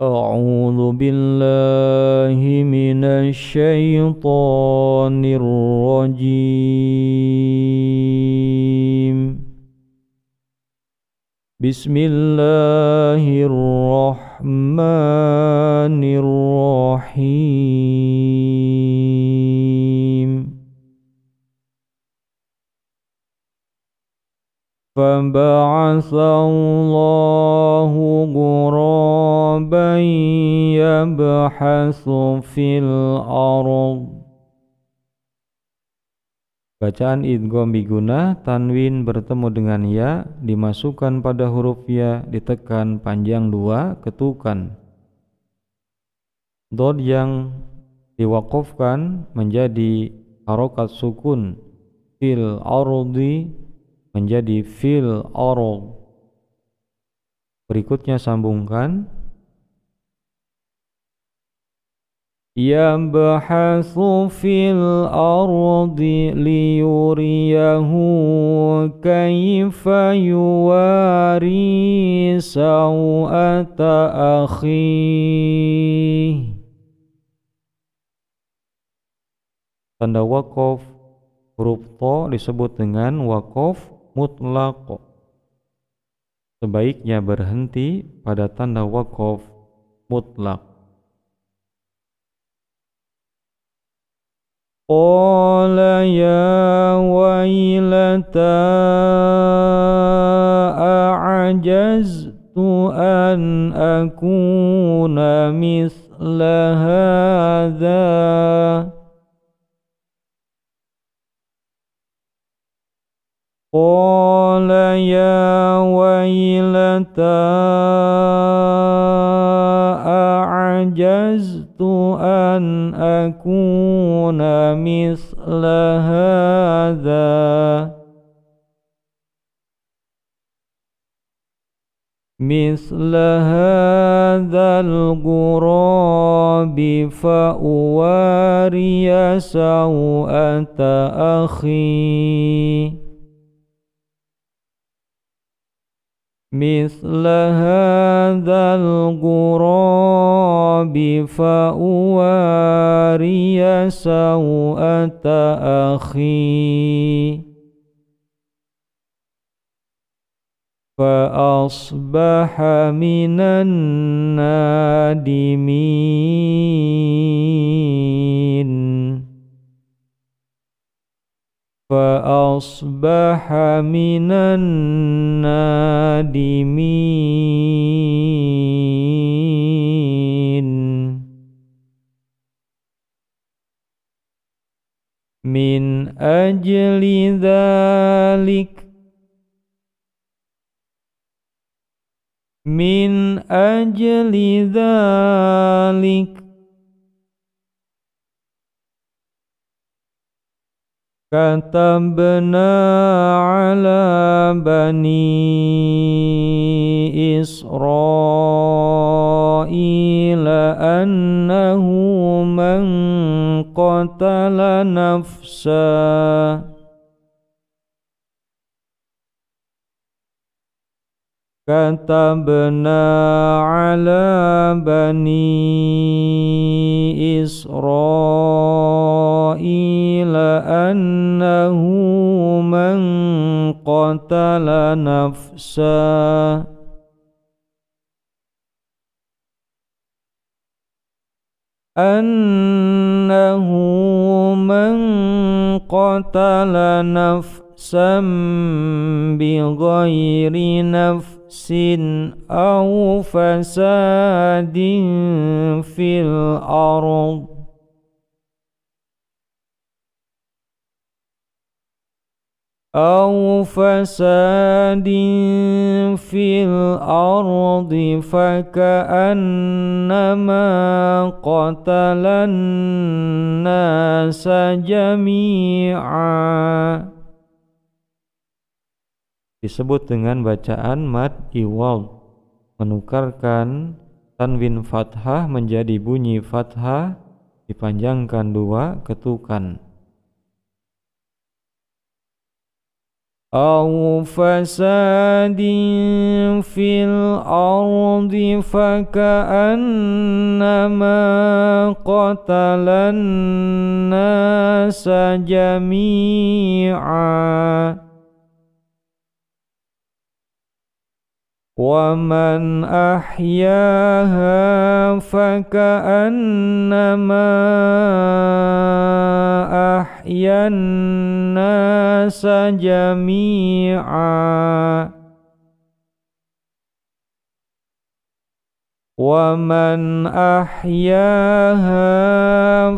أعوذ بالله من الشيطان الرجيم. بسم الله الرحمن الرحيم. فبعث الله غرابا يبحث في الأرض. Bacaan idgham biguna, tanwin bertemu dengan ya, dimasukkan pada huruf ya, ditekan panjang dua, ketukan. Dod yang diwakafkan menjadi harokat sukun, fil ardi menjadi fil ard. Berikutnya sambungkan. Yabhasu fil ardi liyuriyahu kaifa yuwari sawata akhih. Tanda waqaf huruf to disebut dengan waqaf mutlaq. Sebaiknya berhenti pada tanda waqaf mutlaq. Qala ya wailata a'jaztu an akuna mithla hadha. Qala ya wailata a'jaztu an akuna mithla hadha al-ghurabi fa uwariya sawata akhi. Mithla hadzal ghurabi fa uwariya sawata akhi. Fa asbaha minan nadimin. Fa-asbaha minan nadimin. Min ajli dhalik. Min ajli dhalik. Katabna ala bani Israila annahu man qatala nafsa Katabna ala bani Israila annahu man qatala nafsa annahu man qatala nafsan bighairi nafsin aw fasadin fil ard faka'annama qatalan nasa jami'a. Disebut dengan bacaan mad iwad, menukarkan tanwin fathah menjadi bunyi fathah, dipanjangkan dua, ketukan. أو فساد في الأرض فكأنما قتل الناس جميعا ومن أحياها فكأنما أحيا الناس جميعا ومن أحياها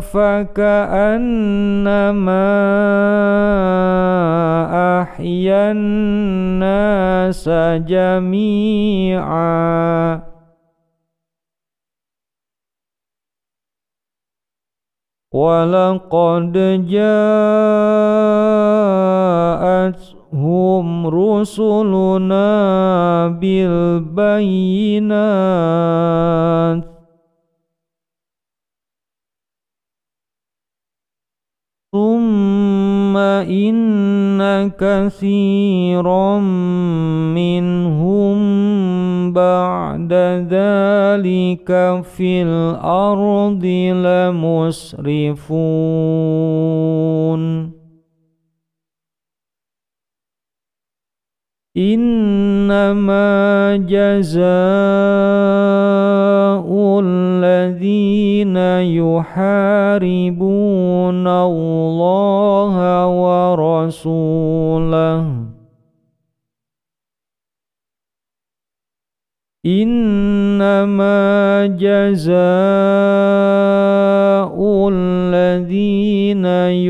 فكأنما أحيا الناس جميعا ولقد جاءتهم رسلنا بالبينات ثم إن كثيرا منهم بعد ذلك في الأرض لمسرفون إنما جزاء الذين يحاربون الله ورسوله إنما جزاء الذين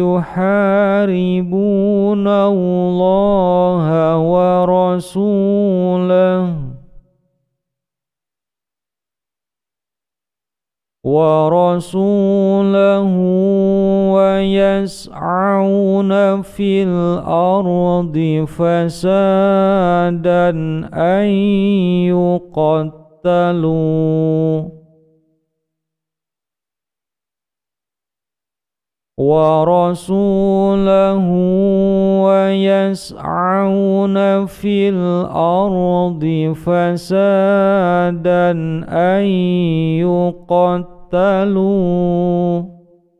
يحاربون الله ورسوله ويسعون في الأرض فسادا أن يقتلوا ورسوله ويسعون في الأرض فسادا أن يقتلوا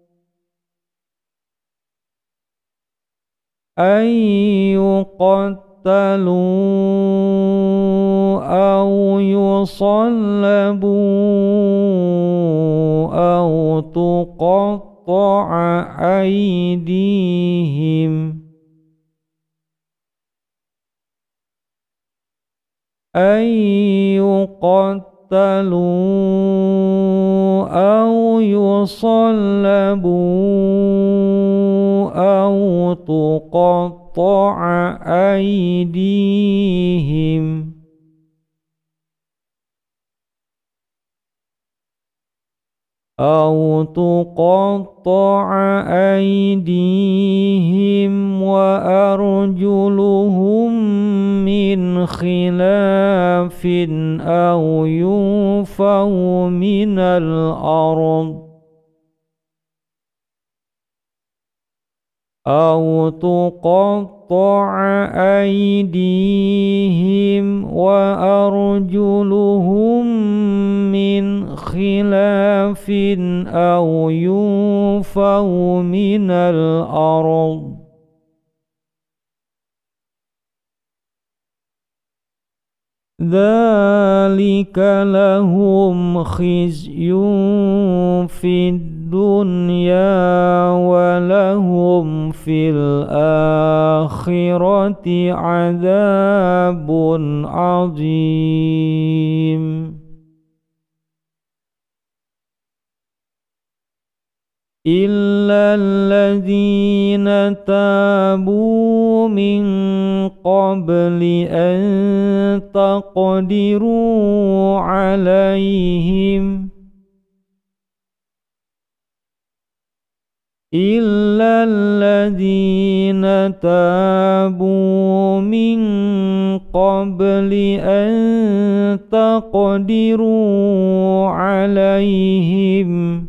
أو يصلبوا أو تقطع أيديهم أو يصلبوا أو تقطع أيديهم وأرجلهم من خلاف أو ينفوا من الأرض أو تقطع أيديهم وأرجلهم من خلاف أو ينفوا من الأرض ذلك لهم خزي في الدنيا ولهم في الآخرة عذاب عظيم إلا الذين تابوا من قبل أن تقدروا عليهم إلا الذين تابوا من قبل أن تقدروا عليهم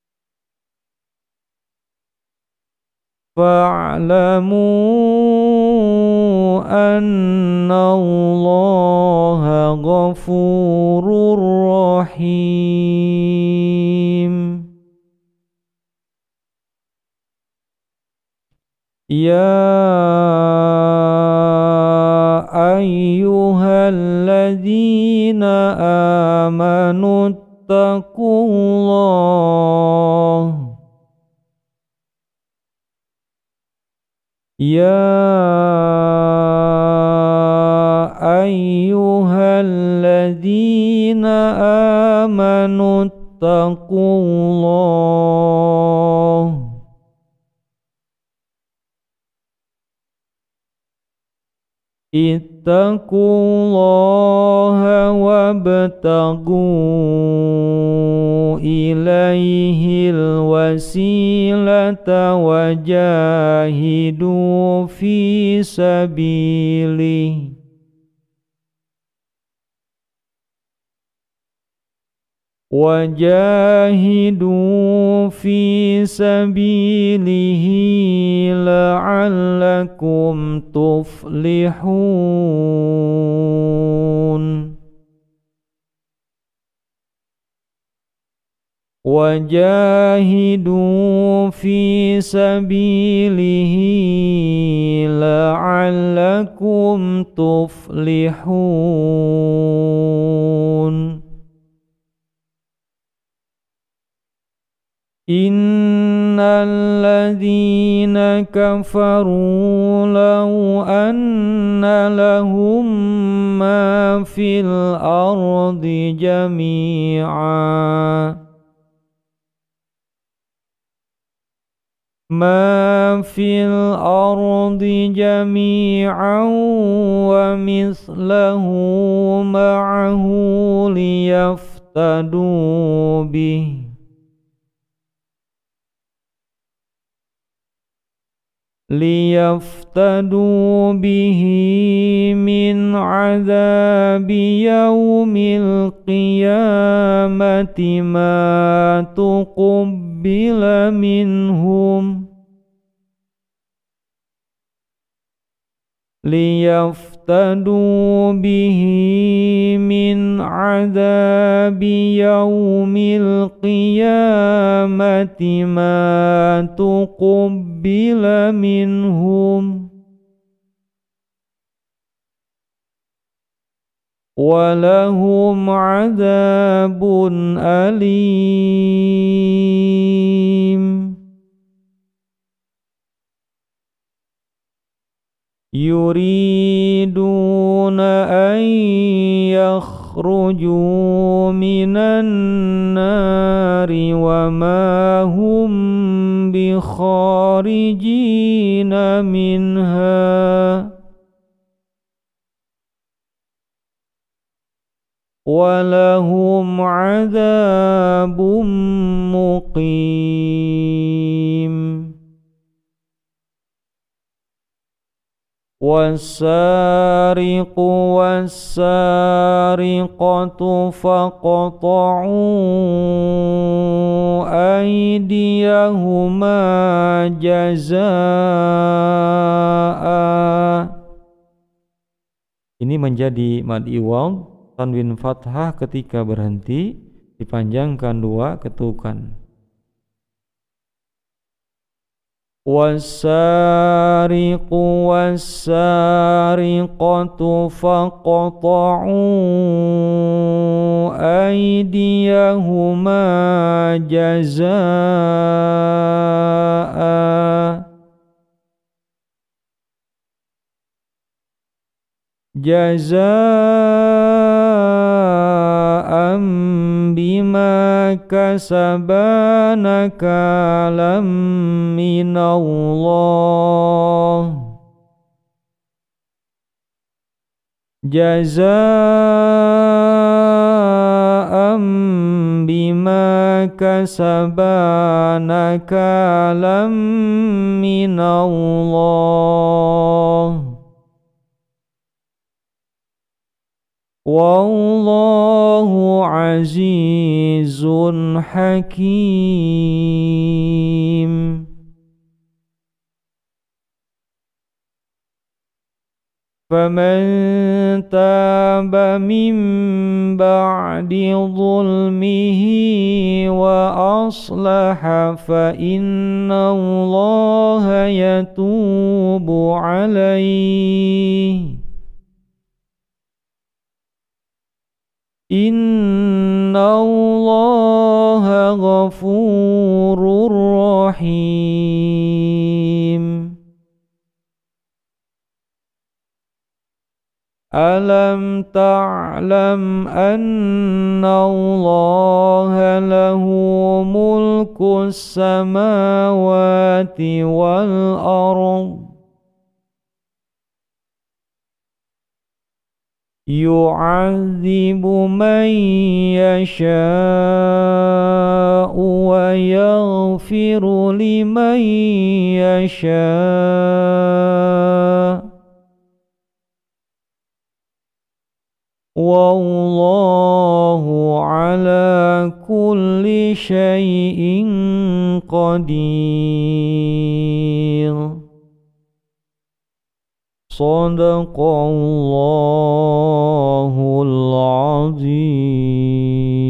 فاعلموا anna Allaha ghafurur rahim. Ya ayyuhalladzina amanu taqullah. Ya ayyuhalladzina amanu taqullah. Ittaqullaha wabtaghu ilaihil wasilata wajahidu fi sabilihi. Wajahidu fi sabilihi la'allakum tuflihun. Wajahidu fi sabilihi la'allakum tuflihun. Innal ladzina kafaru law anna lahum ma fil ardi jami'a wa mithlahu ma'ahu liyaftadu bihi min adzabi yaumil qiyamati ma tuqabbila minhum liyaftadu bihi min adzabi yaumil qiyamati ma tuqabbila minhum walahum adzabun alim. Yuriduna an yakhruju minan nari wa ma hum bi kharijina minha walahum adzabun muqim. Wassariqu wassariqatu faqta'u aydiyahuma jazaa'a. Ini menjadi mad iwad, tanwin fathah ketika berhenti dipanjangkan dua ketukan. Wassariqu wassariqatu faqta'u aydiyahuma jazaa'a bima kasaba nakalam minallah. Bima kasaba nakalam minallah. Wallahu azizun hakim. فمن تاب من بعد ظلمه وأصلح فإن الله يتوب عليه إن الله غفور رحيم. ألم تعلم أن الله له ملك السماوات والأرض يعذب من يشاء ويغفر لمن يشاء والله على كل شيء قدير. صدق الله العظيم.